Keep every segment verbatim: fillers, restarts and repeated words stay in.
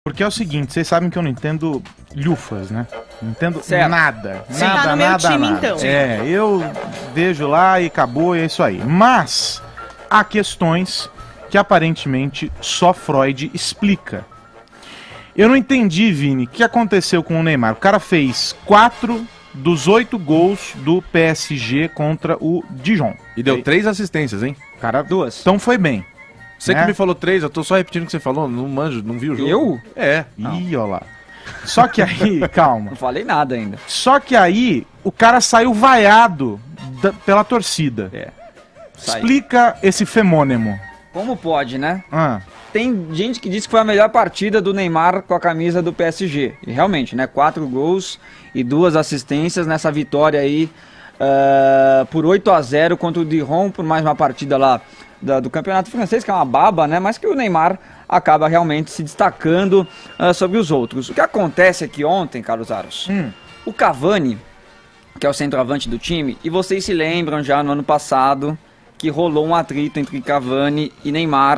Porque é o seguinte, vocês sabem que eu não entendo lufas, né? Não entendo certo. nada. Você nada, tá no meu nada, time, nada. então. É, eu vejo lá e acabou, e é isso aí. Mas há questões que aparentemente só Freud explica. Eu não entendi, Vini, o que aconteceu com o Neymar. O cara fez quatro dos oito gols do P S G contra o Dijon. E deu três assistências, hein? Cara, Duas. então foi bem. Você né? que me falou três, eu tô só repetindo o que você falou, não manjo, não vi o jogo. Eu? É. Ih, ó lá. Só que aí, calma. Não falei nada ainda. Só que aí o cara saiu vaiado da- pela torcida. É. Sai. Explica esse fenômeno. Como pode, né? Ah, Tem gente que diz que foi a melhor partida do Neymar com a camisa do P S G. E realmente, né? Quatro gols e duas assistências nessa vitória aí uh, por oito a zero contra o Dijon, por mais uma partida lá da, do Campeonato Francês, que é uma baba, né? Mas que o Neymar acaba realmente se destacando uh, sobre os outros. O que acontece aqui ontem, Carlos Aros? hum, O Cavani, que é o centroavante do time, e vocês se lembram já no ano passado que rolou um atrito entre Cavani e Neymar,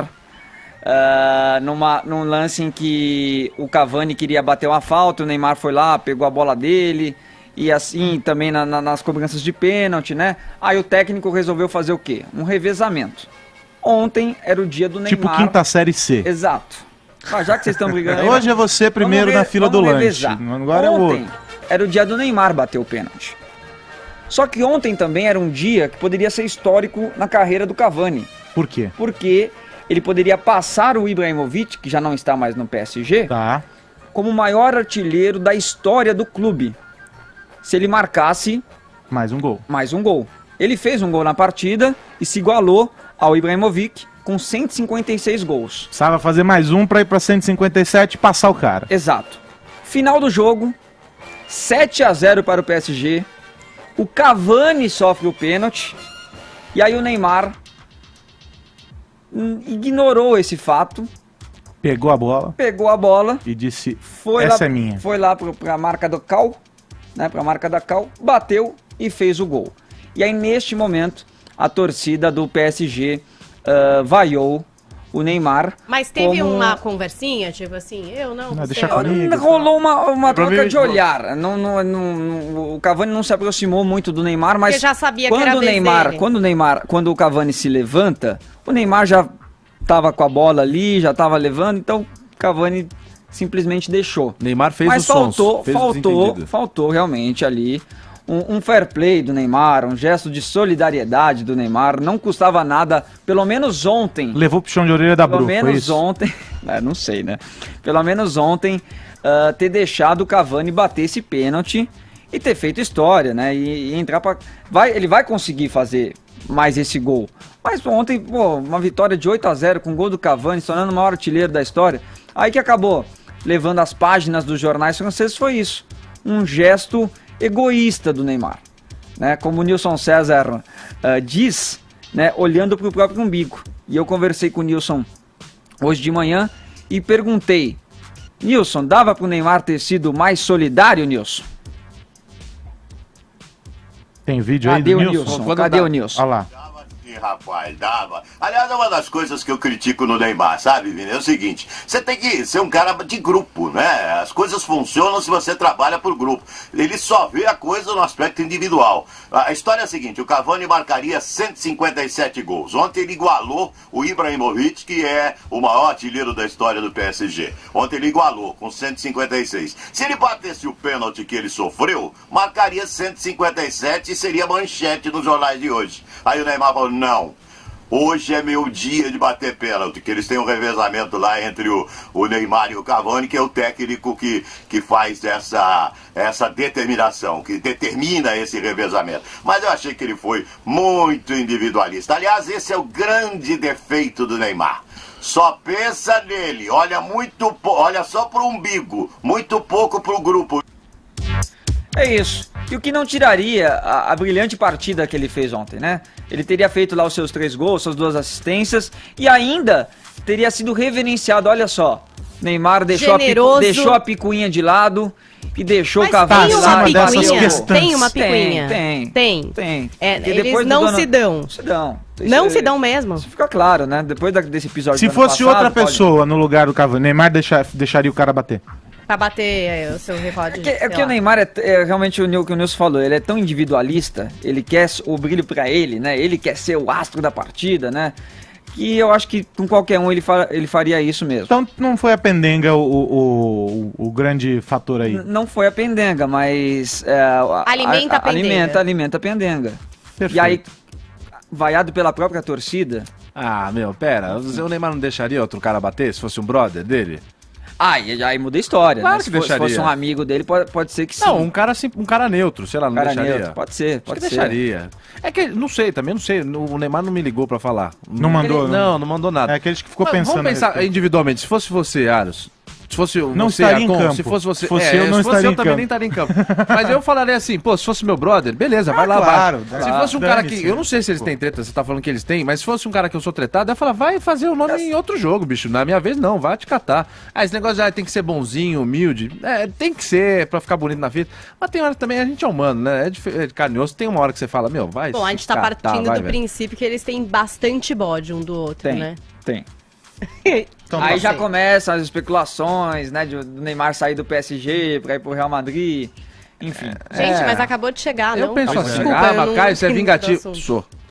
uh, numa, num lance em que o Cavani queria bater uma falta, o Neymar foi lá, pegou a bola dele, e assim também na, na, nas cobranças de pênalti, né? Aí o técnico resolveu fazer o quê? Um revezamento. Ontem era o dia do Neymar. tipo quinta série C. Exato. Ah, já que vocês estão brigando aí, Hoje é você primeiro vamos na re- fila do vamos lanche. revezar. Agora é o Ontem outro. era o dia do Neymar bater o pênalti. Só que ontem também era um dia que poderia ser histórico na carreira do Cavani. Por quê? Porque ele poderia passar o Ibrahimovic, que já não está mais no P S G, Tá. como o maior artilheiro da história do clube. Se ele marcasse Mais um gol. mais um gol. Ele fez um gol na partida e se igualou ao Ibrahimovic com cento e cinquenta e seis gols. Precisava fazer mais um pra ir pra cento e cinquenta e sete e passar o cara. Exato. Final do jogo, sete a zero para o P S G. O Cavani sofre o pênalti. E aí o Neymar hum, ignorou esse fato, Pegou a bola pegou a bola, e disse, foi essa lá, é minha. foi lá para a marca do Cal, né, para a marca da Cal, bateu e fez o gol. E aí neste momento a torcida do P S G uh, vaiou o Neymar. Mas teve como- uma conversinha, tipo assim, eu não, Não, você deixa é hora. comigo. Rolou uma, uma troca Provavelmente- de olhar. Não, não, não- não- o Cavani não se aproximou muito do Neymar, mas Porque já sabia que quando era a o vez Neymar, dele. quando o Neymar, quando o Cavani se levanta, o Neymar já estava com a bola ali, já estava levando, então o Cavani simplesmente deixou. Neymar fez Mas os sons, faltou, fez o faltou, desentendido. faltou realmente ali um, um fair play do Neymar, um gesto de solidariedade do Neymar. Não custava nada, pelo menos ontem. Levou pro chão de orelha da Pelo Bru, foi menos isso? ontem, é, não sei, né? Pelo menos ontem, ah, ter deixado o Cavani bater esse pênalti e ter feito história, né? E, e entrar pra. Vai, ele vai conseguir fazer mais esse gol. Mas ontem, pô, uma vitória de oito a zero com o gol do Cavani, se tornando o maior artilheiro da história. Aí que acabou levando as páginas dos jornais franceses foi isso. Um gesto egoísta do Neymar. Né? Como o Nilson César ah, diz, né? Olhando para o próprio umbigo. E eu conversei com o Nilson hoje de manhã e perguntei: Nilson, dava para o Neymar ter sido mais solidário, Nilson? Tem vídeo aí Cadê do o Nilson? Nilson? Quando Cadê dá- o Nilson? Olha lá. Dava sim, rapaz, dava. Aliás, é uma das coisas que eu critico no Neymar, sabe, Vini? É o seguinte, você tem que ser um cara de grupo, né? As coisas funcionam se você trabalha por grupo. Ele só vê a coisa no aspecto individual. A história é a seguinte, o Cavani marcaria cento e cinquenta e sete gols. Ontem ele igualou o Ibrahimovic, que é o maior artilheiro da história do P S G. Ontem ele igualou com cento e cinquenta e seis. Se ele batesse o pênalti que ele sofreu, marcaria cento e cinquenta e sete e seria manchete nos jornais de hoje. Aí o Neymar falou, não, hoje é meu dia de bater pênalti, que eles têm um revezamento lá entre o, o Neymar e o Cavani, que é o técnico que, que faz essa, essa determinação, que determina esse revezamento. Mas eu achei que ele foi muito individualista. Aliás, esse é o grande defeito do Neymar. Só pensa nele, olha muito, po- olha só pro umbigo, muito pouco pro grupo. É isso. E o que não tiraria a, a brilhante partida que ele fez ontem, né? Ele teria feito lá os seus três gols, suas duas assistências e ainda teria sido reverenciado. Olha só, Neymar deixou a, picu, Generoso. deixou a picuinha de lado que deixou Mas o Cavani tem lá uma e dessas picuinha. questões. Tem uma picuinha. Tem, Tem. Tem. É, Porque eles depois do não dono- se dão. Se dão. Não Isso se é- dão mesmo. Isso fica claro, né? Depois da- desse episódio Se do ano fosse passado, outra pode- pessoa no lugar do Cavani, Neymar deixa- deixaria o cara bater. Pra bater é, o seu recorde. É que, é que o Neymar é, é realmente o Nil- que o Nilson falou, ele é tão individualista, ele quer o brilho pra ele, né? Ele quer ser o astro da partida, né? Que eu acho que com qualquer um ele, fa- ele faria isso mesmo. Então não foi a pendenga o, o, o, o grande fator aí. N- Não foi a pendenga, mas... é, a- Alimenta a pendenga. Alimenta, alimenta a pendenga. Perfeito. E aí, vaiado pela própria torcida... Ah, meu, pera. O Neymar não deixaria outro cara bater se fosse um brother dele? Ah, e aí muda a história, Claro né? que Se, for- se deixaria. fosse um amigo dele, pode, pode ser que sim. Não, um cara, sim- um cara neutro, sei lá, não cara deixaria? neutro, pode ser, Acho pode que ser. deixaria. É que, não sei, também não sei. O Neymar não me ligou pra falar. Não mandou, Ele- Não, não mandou nada. É aquele que ficou Mas pensando. Vamos a pensar respeito. individualmente. Se fosse você, Aros. Se fosse Não você, estaria em Arcon, campo. se fosse você, Se fosse é, eu, não se fosse estaria eu em também campo. nem estaria em campo. Mas eu falaria assim, pô, se fosse meu brother, beleza, vai Ah, lá, claro, vai. dá- Se fosse um cara que, dane-se. eu não sei se eles têm treta, você tá falando que eles têm, mas se fosse um cara que eu sou tretado, eu ia falar, vai fazer o nome em outro jogo, bicho. Na minha vez não, vai te catar. Ah, esse negócio já tem que ser bonzinho, humilde. É, tem que ser pra ficar bonito na vida. Mas tem hora também, a gente é humano, né? É de, é de carne e osso. Tem uma hora que você fala, meu, vai. Bom, a se gente tá catar, partindo vai, do velho. princípio que eles têm bastante bode um do outro, Tem, né? tem. Então, Aí tá já certo. começam as especulações, né? de- do Neymar sair do P S G pra ir pro Real Madrid. Enfim. Gente, É. mas acabou de chegar, Eu não? penso Acabou de assim, Desculpa, ah, eu mas não Caio, você é entendo do vingativo. assunto. Sou.